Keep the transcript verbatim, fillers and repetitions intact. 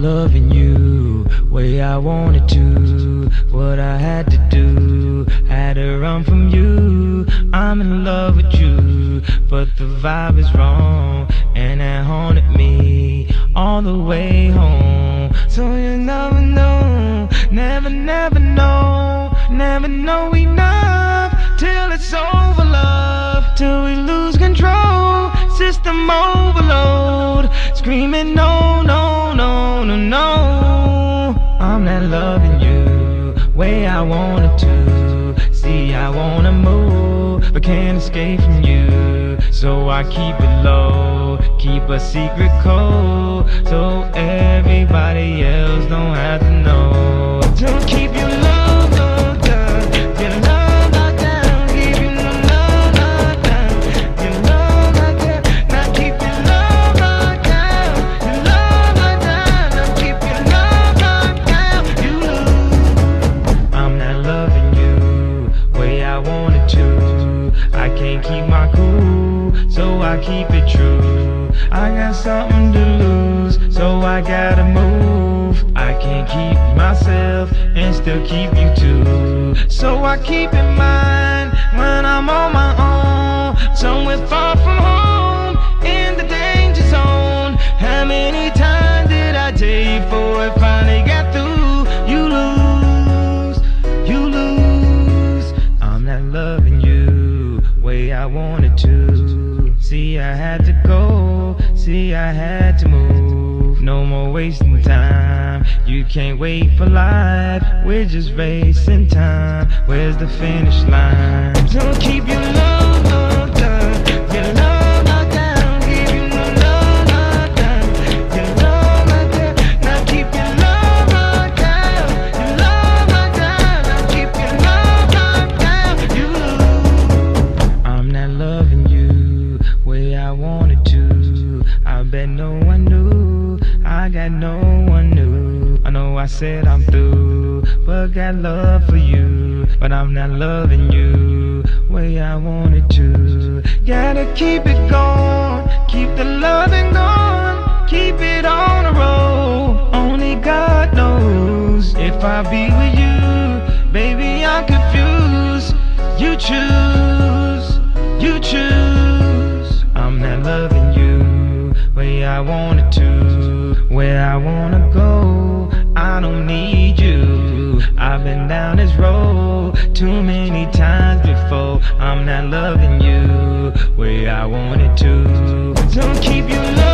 loving you way I wanted to. What I had to do, had to run from you. I'm in love with you, but the vibe is wrong, and it haunted me all the way home. So you never know, never, never know, never know enough till it's over, love, till we lose control. System overload, screaming no, no, no, no, no. I'm not loving you way I wanted to. See, I wanna move, but can't escape from you. So I keep it low, keep a secret code, so everybody else don't have to know. Don't keep your love locked down, your love locked down, keep your love locked down, your love locked down. Now keep your love locked down, your love locked down. Now keep your love locked down. You lose. I'm not loving you way I wanted to. I can't keep my cool, so I keep it true. I got something to lose, so I gotta move. I can't keep myself and still keep you too. So I keep in mind when I'm on my own, somewhere far from home, in the danger zone. How many times did I tell you before it finally got through? You lose, you lose. I'm not loving you way I wanted to. See, I had to go, see, I had to move. No more wasting time, you can't wait for life. We're just racing time, where's the finish line? Don't keep your love locked down, your love locked down, keep your love locked down, your love locked down. Now keep your love locked down, your love locked down. Now keep your love locked down. You lose. I'm not loving you way I wanted to. I bet no one knew, I got no one new. I know I said I'm through, but got love for you. But I'm not loving you way I wanted to. Gotta keep it going, keep the loving going, keep it on the road. Only God knows if I be with you, baby I'm confused. You choose, you choose. I'm not loving you way I wanted to, where I wanna go. I don't need you, I've been down this road too many times before. I'm not loving you way I wanted to. Don't keep your love